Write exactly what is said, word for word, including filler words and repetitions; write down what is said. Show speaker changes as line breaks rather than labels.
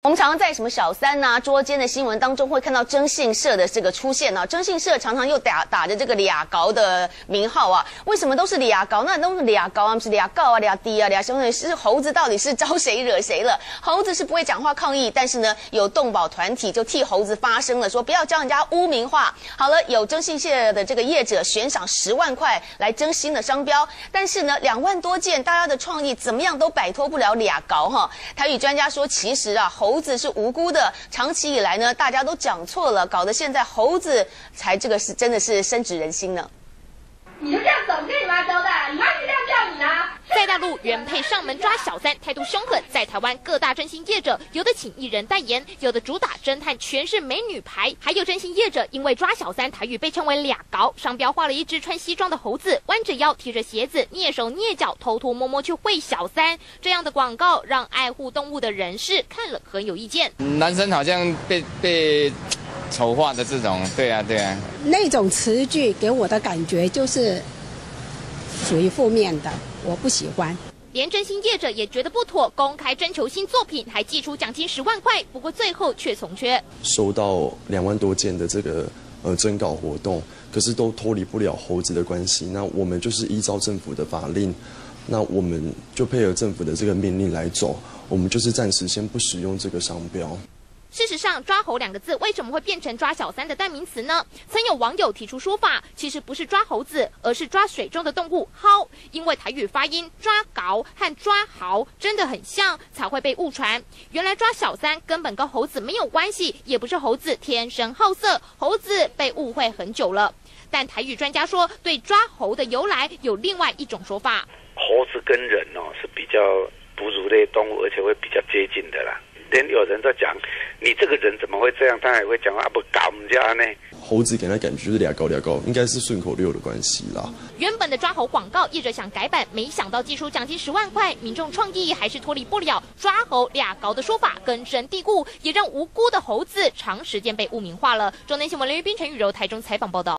我们常常在什么小三呐、啊、捉奸的新闻当中会看到征信社的这个出现啊，征信社常常又打打着这个俩高的名号啊，为什么都是俩高？那都是俩高啊，不是俩高啊、俩低啊、俩兄弟，是猴子到底是招谁惹谁了？猴子是不会讲话抗议，但是呢，有动保团体就替猴子发声了，说不要将人家污名化。好了，有征信社的这个业者悬赏十万块来征新的商标，但是呢，两万多件，大家的创意怎么样都摆脱不了俩高哈。台语专家说，其实啊，猴子是无辜的，长期以来呢，大家都讲错了，搞得现在猴子才这个是真的是深植人心呢。
你就这样走，跟你妈交代，你妈是这样叫你啊？
在大陆原配上门抓小三，态度凶狠；在台湾各大征信业者，有的请艺人代言，有的主打侦探全是美女牌，还有征信业者因为抓小三台语被称为俩高，商标画了一只穿西装的猴子，弯着腰提着鞋子，蹑手蹑脚，偷偷摸摸去会小三。这样的广告让爱护动物的人士看了很有意见。
男生好像被被丑化的这种，对啊对啊，
那种词句给我的感觉就是属于负面的，我不喜欢。
连征信业者也觉得不妥，公开征求新作品，还寄出奖金十万块，不过最后却从缺。
收到两万多件的这个呃征稿活动，可是都脱离不了猴子的关系。那我们就是依照政府的法令，那我们就配合政府的这个命令来走，我们就是暂时先不使用这个商标。
事实上，抓猴两个字为什么会变成抓小三的代名词呢？曾有网友提出说法，其实不是抓猴子，而是抓水中的动物蒿，因为台语发音抓高和抓豪真的很像，才会被误传。原来抓小三根本跟猴子没有关系，也不是猴子天生好色，猴子被误会很久了。但台语专家说，对抓猴的由来有另外一种说法。
猴子跟人哦是比较哺乳类动物，而且会比较接近的啦。连有人在讲，你这个人怎么会这样？他还会讲啊，不搞我们家呢。
猴子给他感觉就是俩高俩高，应该是顺口溜的关系啦。
原本的抓猴广告，业者想改版，没想到寄出奖金十万块，民众创意还是脱离不了抓猴俩高的说法，根深蒂固，也让无辜的猴子长时间被污名化了。中天新闻林玉斌、陈雨柔台中采访报道。